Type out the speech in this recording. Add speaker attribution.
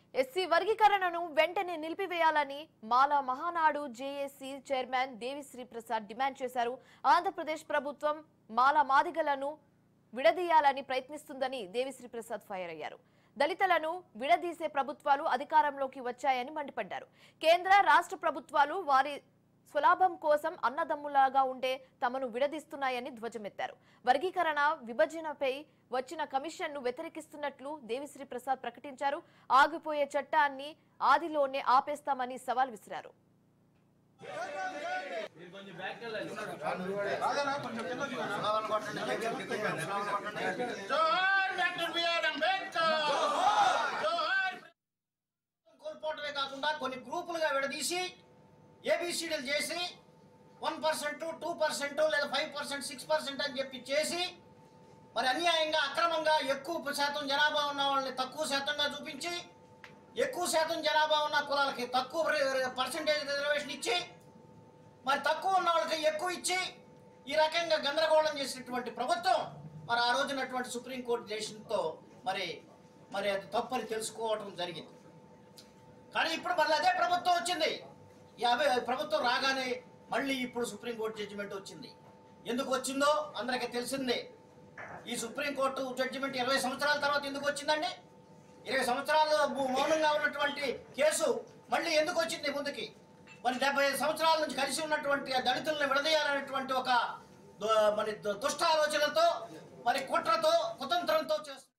Speaker 1: SC వర్గీకరణను వెంటనే నిలిపివేయాలని మాల Mahanadu JAC chairman Devi Sri Prasad demand చేశారు. ఆంధ్రప్రదేశ్ ప్రభుత్వం మాల మాదిగలను విడదీయాలని ప్రయత్నిస్తుందని దేవిశ్రీ ప్రసాద్ ఫైర్ అయ్యారు. దళితులను విడదీసే ప్రభుత్వాలు అధికారంలోకి వచ్చాయని మండిపడ్డారు. కేంద్ర రాష్ట్ర ప్రభుత్వాలు వారి స్వలాభం కోసం అన్నదమ్ములాగా ఉండే తమను విడదీస్తున్నాయని ధ్వజమెత్తారు. వర్గీకరణ విభజనపై వచ్చిన కమిషన్ను వ్యతిరేకిస్తున్నట్లు దేవిశ్రీ ప్రసాద్ ప్రకటించారు. ఆగిపోయే చట్టాన్ని ఆదిలోనే ఆపేస్తామని సవాల్ విసిరారు.
Speaker 2: కోల్పోవటమే కాకుండా కొన్ని గ్రూపులుగా విడదీసి ఏబిసిడీలు చేసి 1%, 2% లేదా 5%, 6% అని చెప్పి చేసి మరి అన్యాయంగా అక్రమంగా ఎక్కువ శాతం జనాభా ఉన్న వాళ్ళని తక్కువ శాతంగా చూపించి ఎక్కువ శాతం జనాభా ఉన్న కులాలకి తక్కువ పర్సంటేజ్ రిజర్వేషన్ ఇచ్చి మరి తక్కువ ఉన్న వాళ్ళకి ఎక్కువ ఇచ్చి ఈ రకంగా గందరగోళం చేసినటువంటి ప్రభుత్వం మరి ఆ రోజునటువంటి సుప్రీంకోర్టు డెసిషన్తో మరి అది తప్పని తెలుసుకోవటం జరిగింది. కానీ ఇప్పుడు మళ్ళీ అదే ప్రభుత్వం వచ్చింది. ప్రభుత్వం రాగానే మళ్ళీ ఇప్పుడు సుప్రీంకోర్టు జడ్జిమెంట్ వచ్చింది. ఎందుకు వచ్చిందో అందరికీ తెలిసిందే. ఈ సుప్రీంకోర్టు జడ్జిమెంట్ 20 సంవత్సరాల తర్వాత ఎందుకు వచ్చిందండి? 20 సంవత్సరాలు మౌనంగా ఉన్నటువంటి కేసు మళ్ళీ ఎందుకు వచ్చింది ముందుకి? మరి 75 సంవత్సరాల నుంచి కలిసి ఉన్నటువంటి దళితులను విడదీయాలనేటువంటి ఒక మరి దుష్ట ఆలోచనలతో మరి కుట్రతో కుతంత్రంతో చేస్తుంది.